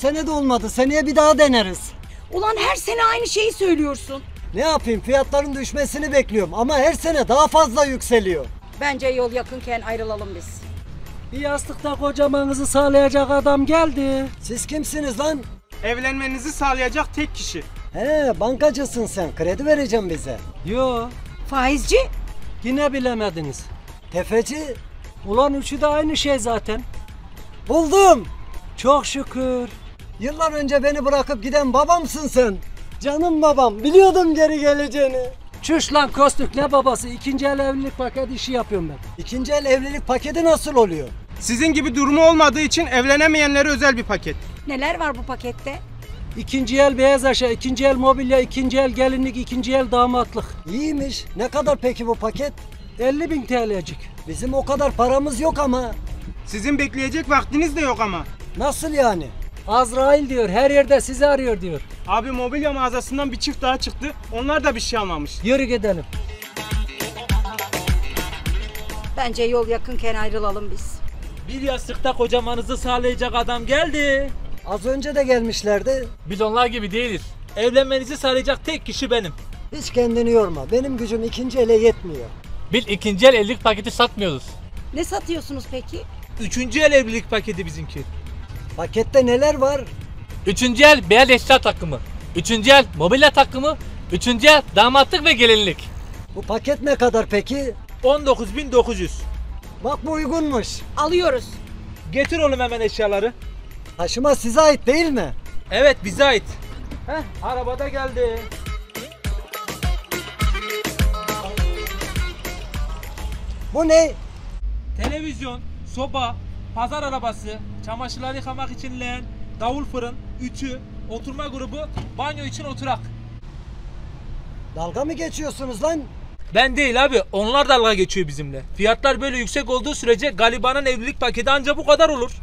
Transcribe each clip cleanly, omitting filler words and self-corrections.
sene de olmadı. Seneye bir daha deneriz. Ulan her sene aynı şeyi söylüyorsun. Ne yapayım, fiyatların düşmesini bekliyorum ama her sene daha fazla yükseliyor. Bence yol yakınken ayrılalım biz. Bir yastıkta kocamanızı sağlayacak adam geldi. Siz kimsiniz lan? Evlenmenizi sağlayacak tek kişi. He, bankacısın sen. Kredi vereceğim bize. Yo, Faizci? yine bilemediniz. Tefeci. Ulan üçü de aynı şey zaten. Buldum. Çok şükür. Yıllar önce beni bırakıp giden babamsın sen. Canım babam. Biliyordum geri geleceğini. Çüş lan Kostuk, ne babası? İkinci el evlilik paket işi yapıyorum ben. İkinci el evlilik paketi nasıl oluyor? Sizin gibi durumu olmadığı için evlenemeyenlere özel bir paket. Neler var bu pakette? İkinci el beyaz eşya, ikinci el mobilya, ikinci el gelinlik, ikinci el damatlık. İyiymiş. Ne kadar peki bu paket? 50.000 TL'cik. Bizim o kadar paramız yok ama. Sizin bekleyecek vaktiniz de yok ama. Nasıl yani? Azrail diyor, her yerde sizi arıyor diyor. Abi mobilya mağazasından bir çift daha çıktı. Onlar da bir şey almamış. Yürü gidelim. Bence yol yakınken ayrılalım biz. Bir yastıkta kocamanızı sağlayacak adam geldi. Az önce de gelmişlerdi. Biz onlar gibi değiliz. Evlenmenizi sağlayacak tek kişi benim. Hiç kendini yorma. Benim gücüm ikinci ele yetmiyor. Biz ikinci el evlilik paketi satmıyoruz. Ne satıyorsunuz peki? Üçüncü el evlilik paketi bizimki. Pakette neler var? Üçüncü el beyaz eşya takımı. Üçüncü el mobilya takımı. Üçüncü el damatlık ve gelinlik. Bu paket ne kadar peki? 19.900. Bak bu uygunmuş. Alıyoruz. Getir oğlum hemen eşyaları. Taşıma size ait değil mi? Evet, bize ait. Arabada geldi. Bu ne? Televizyon, soba, pazar arabası, çamaşırları yıkamak için leğen, davul fırın, ütü, oturma grubu, banyo için oturak. Dalga mı geçiyorsunuz lan? Ben değil abi, onlar dalga geçiyor bizimle. Fiyatlar böyle yüksek olduğu sürece Galiba'nın evlilik paketi anca bu kadar olur.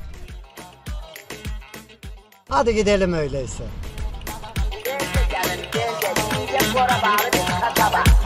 Hadi gidelim öyleyse. Gel, gel, gel, gel, gel, gel, gel, gel, gel, gel, gel, gel, gel, gel,